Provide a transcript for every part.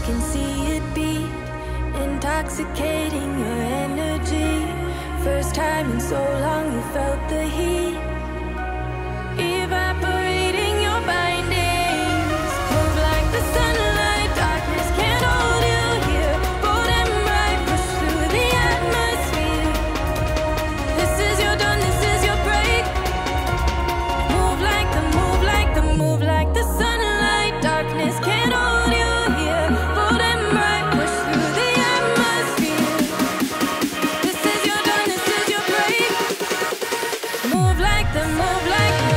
can see it beat, intoxicating your energy. First time in so long you felt the heat, evaporating your bindings. Move like the sunlight, darkness can't hold you here. Bold and bright, push through the atmosphere. This is your dawn, this is your break. Move like the, move like the, move like the sunlight, darkness can't hold you here. Bold and bright, push through the atmosphere. This is your dawn, this is your break. Move like the, move like the.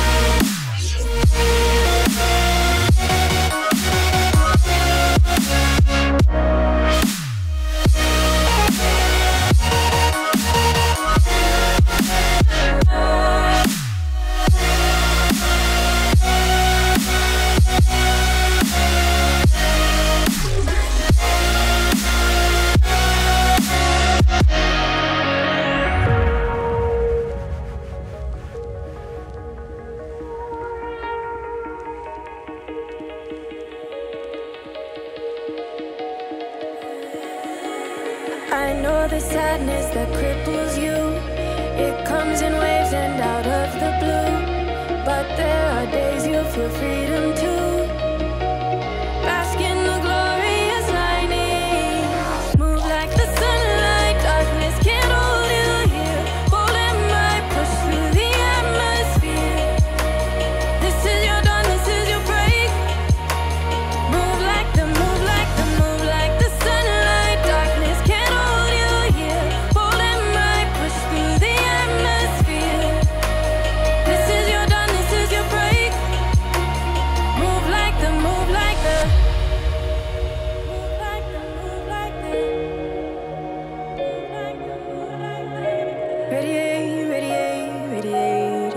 I know the sadness that cripples you. It comes in waves and out of the blue. But there are days you feel freedom too. Bask in the glorious lightning. Move like the sunlight, darkness can't hold you here. Bold and bright, push through the atmosphere. This is your dawn, this is your break. Move like the, move like the, move like the sunlight, darkness can't hold you here. Bold and bright, push through the atmosphere. This is your dawn, this is your break. Move like the, move like the, move like the, move like the, move like the, move like the. Radiate, radiate, radiate.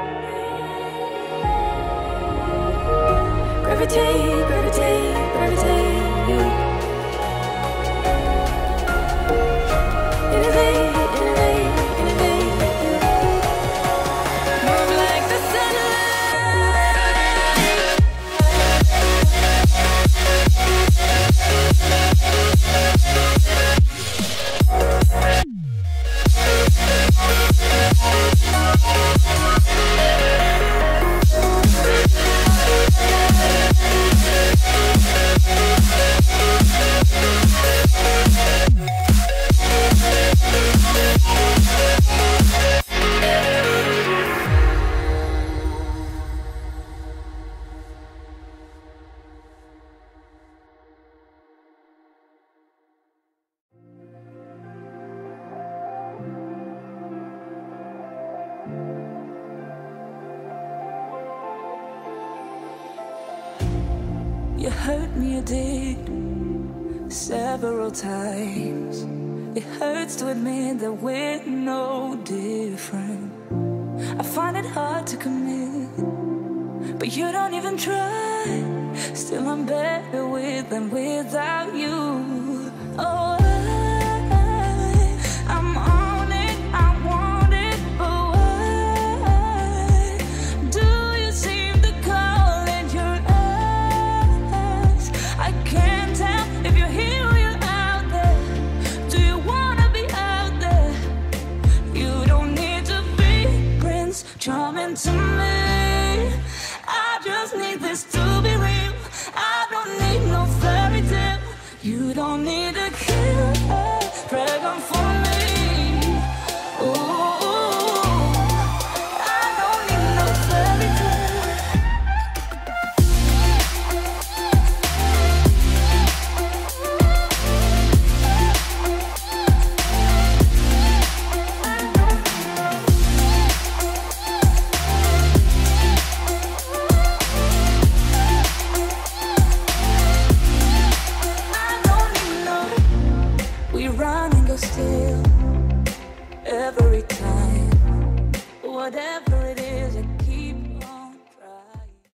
Gravitate, gravitate, gravitate. Innovate, innovate, innovate. Move like the sunlight. You hurt me, you did, several times. It hurts to admit that we're no different. I find it hard to commit, but you don't even try. Still I'm better with than without you. Oh, I'm on it, I want it, but why do you seem to call it your eyes? I can't tell if you're here or you're out there. Do you wanna be out there? You don't need to be Prince Charming to me. I just need this to be real. I don't need no fairy tale. You don't need a killer dragon for me.